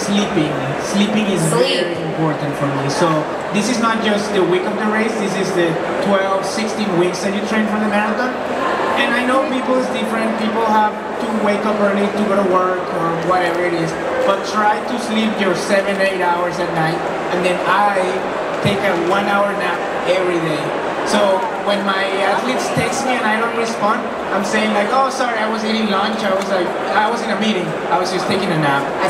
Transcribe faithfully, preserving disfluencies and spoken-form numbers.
sleeping. Sleeping is Sleep. very important for me. So this is not just the week of the race, this is the twelve, sixteen weeks that you train for the marathon. And I know people is different, people have to wake up early to go to work or whatever it is, but try to sleep your seven, eight hours at night, and then I take a one hour nap every day. So when my athletes text me and I don't respond, I'm saying like, oh sorry, I was eating lunch, I was like, I was in a meeting, I was just taking a nap.